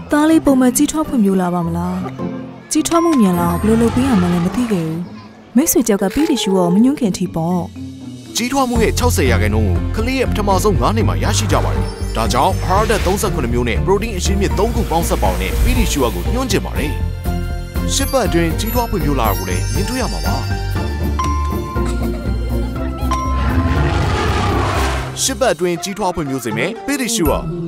သားလေးပုံမှန်ကြီးထွားဖွံ့ဖြိုးလာပါမလားကြီးထွားမှုမြန်လာဘယ်လိုလုပ်ပေးရမှလည်းမသိခဲ့ဘူးမိတ်ဆွေကြောက်ကပီတီရှူရောမညွန့်ခင်ထီပေါ့ကြီးထွားမှုရဲ့60%ကိုကလေးရဲ့ပထမဆုံး9နှစ်မှာရရှိကြပါတယ်ဒါကြောင့်ဟာရဒတ်38မျိုးနဲ့ပရိုတင်းအရှင်းမြစ်3ခုပေါင်းစပ်ပေါင်းနဲ့ပီတီရှူကိုညွှန်းကျင်ပါတယ်ရှစ်ပတ်အတွင်းကြီးထွားဖွံ့ဖြိုးလာတာကိုလည်းမြင်တွေ့ရမှာပါရှစ်ပတ်အတွင်းကြီးထွားဖွံ့ဖြိုးစေမယ်ပီတီရှူ